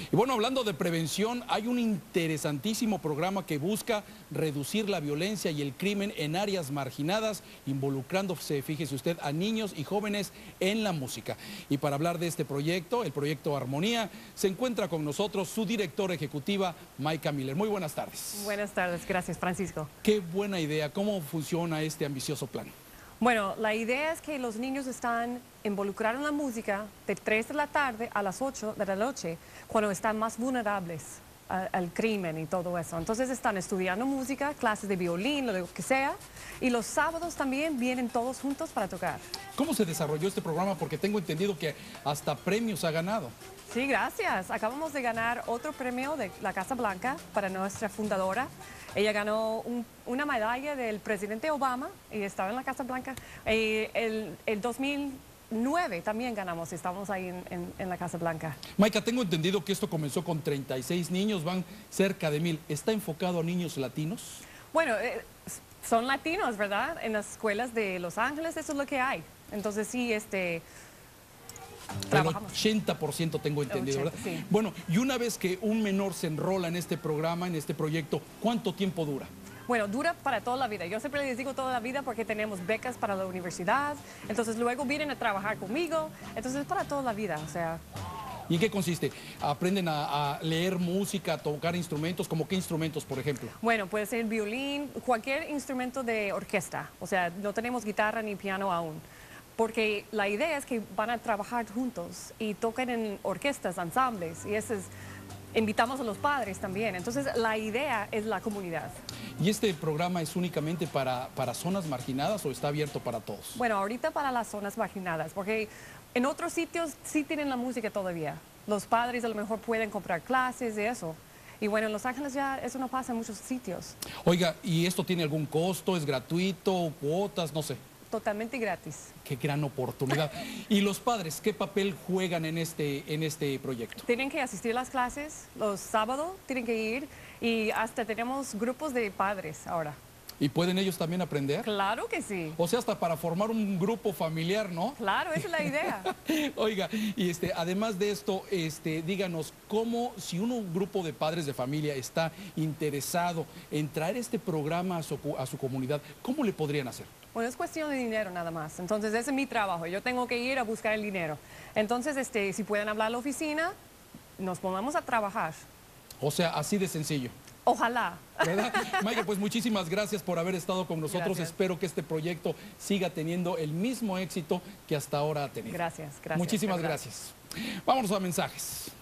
Y bueno, hablando de prevención, hay un interesantísimo programa que busca reducir la violencia y el crimen en áreas marginadas, involucrándose, fíjese usted, a niños y jóvenes en la música. Y para hablar de este proyecto, el proyecto Armonía, se encuentra con nosotros su directora ejecutiva, Maika Miller. Muy buenas tardes. Buenas tardes, gracias Francisco. Qué buena idea. ¿Cómo funciona este ambicioso plan? Bueno, la idea es que los niños están involucrados en la música de 3 de la tarde a las 8 de la noche, cuando están más vulnerables al crimen y todo eso. Entonces están estudiando música, clases de violín, lo que sea, y los sábados también vienen todos juntos para tocar. ¿Cómo se desarrolló este programa? Porque tengo entendido que hasta premios ha ganado. Sí, gracias. Acabamos de ganar otro premio de la Casa Blanca para nuestra fundadora. Ella ganó una medalla del presidente Obama y estaba en la Casa Blanca. El 2009 también ganamos, estábamos ahí en la Casa Blanca. Maika, tengo entendido que esto comenzó con 36 niños, van cerca de 1000. ¿Está enfocado a niños latinos? Bueno, son latinos, ¿verdad? En las escuelas de Los Ángeles eso es lo que hay. Entonces sí, trabajamos. El 80% tengo entendido, 80, ¿verdad? sí. Bueno, y una vez que un menor se enrola en este programa, en este proyecto, ¿cuánto tiempo dura? Bueno, dura para toda la vida. Yo siempre les digo toda la vida porque tenemos becas para la universidad. Entonces luego vienen a trabajar conmigo. Entonces es para toda la vida, o sea. ¿Y en qué consiste? ¿Aprenden a leer música, a tocar instrumentos? ¿Como qué instrumentos, por ejemplo? Bueno, puede ser violín, cualquier instrumento de orquesta. O sea, no tenemos guitarra ni piano aún. Porque la idea es que van a trabajar juntos y tocan en orquestas, ensambles, y invitamos a los padres también. Entonces, la idea es la comunidad. ¿Y este programa es únicamente para zonas marginadas o está abierto para todos? Bueno, ahorita para las zonas marginadas, porque en otros sitios sí tienen la música todavía. Los padres a lo mejor pueden comprar clases de eso. Y bueno, en Los Ángeles ya eso no pasa en muchos sitios. Oiga, ¿y esto tiene algún costo? ¿Es gratuito? ¿Cuotas? No sé. Totalmente gratis. Qué gran oportunidad. ¿Y los padres qué papel juegan en este proyecto? Tienen que asistir a las clases, los sábados tienen que ir y hasta tenemos grupos de padres ahora. ¿Y pueden ellos también aprender? Claro que sí. O sea, hasta para formar un grupo familiar, ¿no? Claro, esa es la idea. Oiga, y además de esto, díganos, ¿cómo si un grupo de padres de familia está interesado en traer este programa a su comunidad, cómo le podrían hacer? Bueno, es cuestión de dinero nada más. Entonces, ese es mi trabajo. Yo tengo que ir a buscar el dinero. Entonces, si pueden hablar a la oficina, nos pongamos a trabajar. O sea, así de sencillo. Ojalá. ¿Verdad? Maika, pues muchísimas gracias por haber estado con nosotros. Gracias. Espero que este proyecto siga teniendo el mismo éxito que hasta ahora ha tenido. Gracias, gracias. Muchísimas gracias. Vámonos a mensajes.